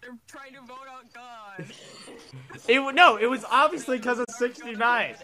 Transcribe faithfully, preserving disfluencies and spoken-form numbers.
trying to vote out God. It no, it was obviously because of sixty-nine.